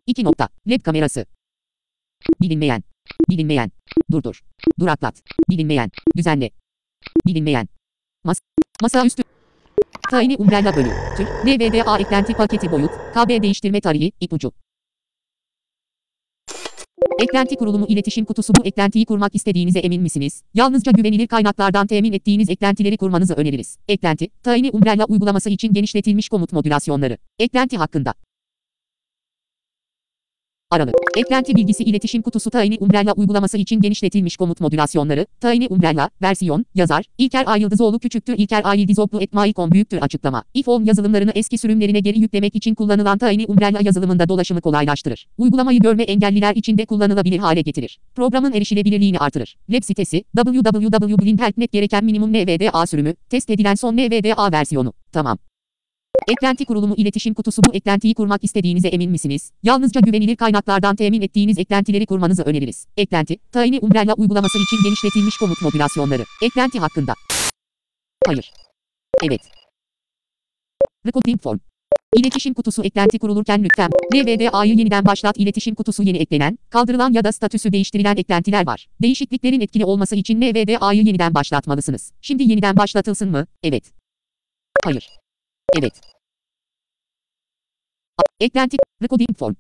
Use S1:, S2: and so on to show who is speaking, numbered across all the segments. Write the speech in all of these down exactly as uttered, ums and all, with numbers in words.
S1: iki nokta. Web kamerası. Bilinmeyen. Bilinmeyen. Durdur. Duraklat. Bilinmeyen. Düzenle. Bilinmeyen. Mas masaüstü. Tiny Umbrella bölü. Tür. N V D A eklenti paketi boyut. K B değiştirme tarihi. İpucu. Eklenti kurulumu iletişim kutusu. Bu eklentiyi kurmak istediğinize emin misiniz? Yalnızca güvenilir kaynaklardan temin ettiğiniz eklentileri kurmanızı öneririz. Eklenti, Tiny Umbrella uygulaması için genişletilmiş komut modülasyonları. Eklenti hakkında. Aralık. Eklenti bilgisi iletişim kutusu Tiny Umbrella uygulaması için genişletilmiş komut modülasyonları. Tiny Umbrella, versiyon, yazar, İlker A. Yıldızoğlu küçüktür İlker A. Yıldızoğlu et mail nokta com büyüktür açıklama. iPhone yazılımlarını eski sürümlerine geri yüklemek için kullanılan Tiny Umbrella yazılımında dolaşımı kolaylaştırır. Uygulamayı görme engelliler için de kullanılabilir hale getirir. Programın erişilebilirliğini artırır. Web sitesi, w w w nokta bilimhelp nokta net gereken minimum N V D A sürümü, test edilen son N V D A versiyonu. Tamam. Eklenti kurulumu iletişim kutusu. Bu eklentiyi kurmak istediğinize emin misiniz? Yalnızca güvenilir kaynaklardan temin ettiğiniz eklentileri kurmanızı öneririz. Eklenti, Tiny Umbrella uygulaması için genişletilmiş komut modülasyonları. Eklenti hakkında. Hayır. Evet. Recording form. İletişim kutusu eklenti kurulurken lütfen N V D A'yı yeniden başlat. İletişim kutusu yeni eklenen, kaldırılan ya da statüsü değiştirilen eklentiler var. Değişikliklerin etkili olması için N V D A'yı yeniden başlatmalısınız. Şimdi yeniden başlatılsın mı? Evet. Hayır. Evet. Eklenti, recording form.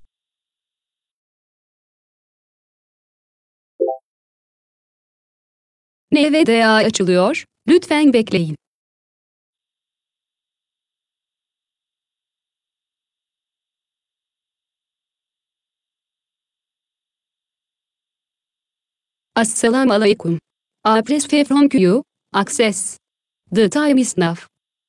S2: N V D A açılıyor. Lütfen bekleyin. Assalamu alaikum. I press F from Q. Access. The time is now.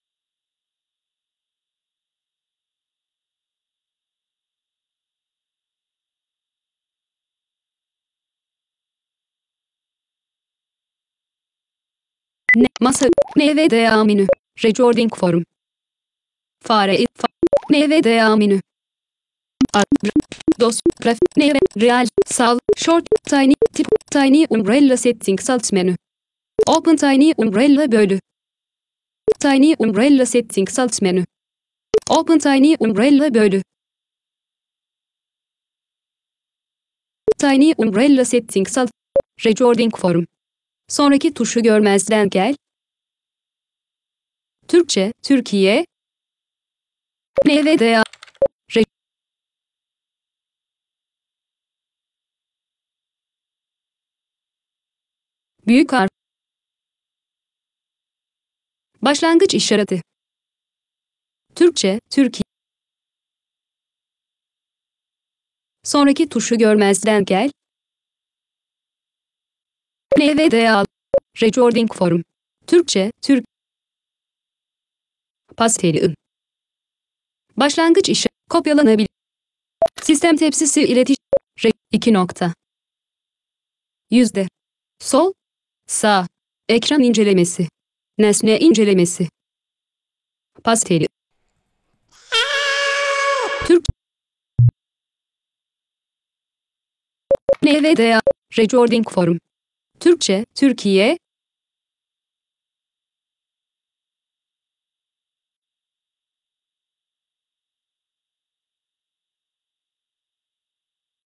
S2: Ne, masa, N V D A menü, recording form. Fare, fa, N V D A menü. Ad, dos, ref, N V, real, sal, short, tiny, tip, tiny umbrella settings alt menü. Open tiny umbrella bölü. Tiny umbrella settings alt menü. Open tiny umbrella bölü. Tiny umbrella settings alt, recording form. Sonraki tuşu görmezden gel. Türkçe, Türkiye. N V D A. Re Büyük harf. Başlangıç işareti. Türkçe, Türkiye. Sonraki tuşu görmezden gel. N V D A. Recording form. Türkçe, Türk. Pasteli. Başlangıç işi. Kopyalanabilir. Sistem tepsisi iletişim. Re iki nokta. Yüzde. Sol. Sağ. Ekran incelemesi. Nesne incelemesi. Pasteli. Türk. N V D A. Recording form. Türkçe, Türkiye.